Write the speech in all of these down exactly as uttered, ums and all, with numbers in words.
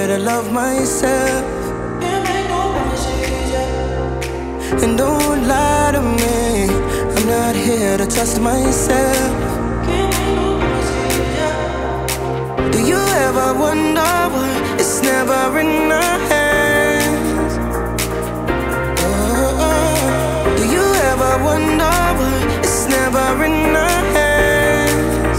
to love myself. And don't lie to me, I'm not here to trust myself. Do you ever wonder why it's never in our hands? Oh, oh. Do you ever wonder why it's never in our hands?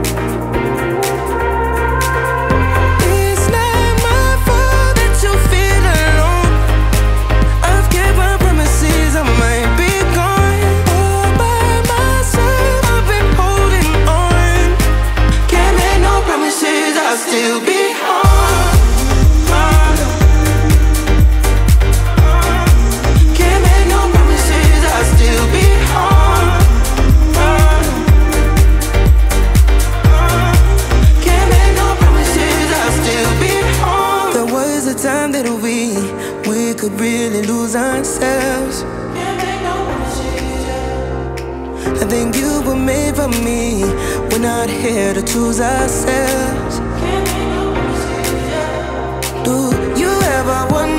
It's not my fault that you feel alone. I've kept my promises, I might be gone all by myself. I've been holding on, can't make no promises, I'll still be home. Can't make no promises, I'll still be home. Can't make no promises, I'll still be home. There was a time that we, we could really lose ourselves. I think you were made for me, we're not here to choose ourselves. Do you ever wonder